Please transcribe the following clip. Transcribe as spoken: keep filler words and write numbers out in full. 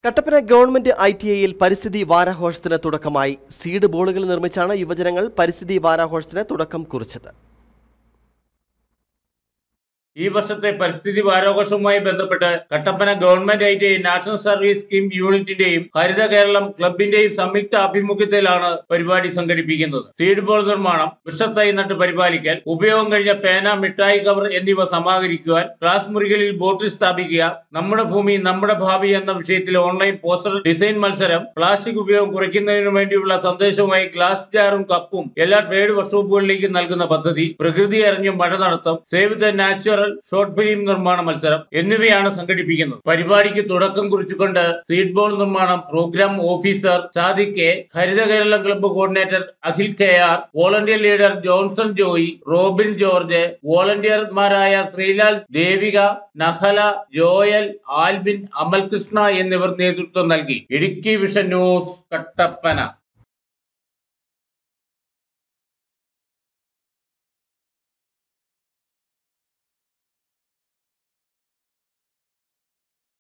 Kattappana government I T ഐയിൽ പരിസ്ഥിതി വാരാഘോഷത്തിന് തുടക്കമായി. സീഡ് ബോളുകൾ നിർമ്മിച്ചാണ് യുവജനങ്ങൾ പരിസ്ഥിതി വാരാഘോഷത്തിന് തുടക്കം കുറിച്ചത്. ഈ വർഷത്തെ പരിസ്ഥിതി വാരാഘോഷവുമായി ബന്ധപ്പെട്ട് Kattappana government I T I national service scheme യൂണിറ്റിന്റെയും ഹരിത കേരളം ക്ലബിന്റെയും സംയുക്ത ആഭിമുഖ്യത്തിലാണ് പരിപാടി സംഘടിപ്പിക്കുന്നത്. സീഡ് ബോൾ നിർമ്മാണം, വൃക്ഷത്തൈ നട്ട് പരിപാലിക്കൽ, ഉപയോഗം കഴിഞ്ഞ പേന, മിഠായി കവർ എന്നിവ സമാഹരിക്കുവാൻ, ക്ലാസ് മുറികളിൽ ബോട്ടിൽ സ്ഥാപിക്കുക, നമ്മുടെ ഭൂമി നമ്മുടെ ഭാവി എന്ന വിഷയത്തിൽ ഓൺലൈൻ പോസ്റ്റർ ഡിസൈൻ മത്സരം, പ്ലാസ്റ്റിക് ഉപയോഗം കുറയ്ക്കുന്നതിനു വേണ്ടിയുള്ള സന്ദേശവുമായി ഗ്ലാസ് ജാറും കപ്പും എല്ലാ ട്രേഡ് വർക്ക്ഷോപ്പുകളിലേക്ക് നൽകുന്ന പദ്ധതി, പ്രകൃതി അറിഞ്ഞ് മഴ നടത്തം, save the natural short film നിർമ്മാണ മത്സരം എന്നിവയാണ് സംഘടിപ്പിക്കുന്നത്. പരിപാടിക്ക് തുടക്കം കുറിച്ചുകൊണ്ട് സീഡ് ബോൾ നിർമ്മാണം program officer Sadiq K, Haritha Kerala club coordinator Akhil K R, volunteer leader Johnson Joy, Robin George, വോളണ്ടിയർമാരായ ശ്രീലാൽ, ദേവിക, നഹല, ജോയൽ, ആൽബിൻ, അമൽകൃഷ്ണ എന്നിവർ നേതൃത്വം നൽകി. Idukki vision news, Kattappana.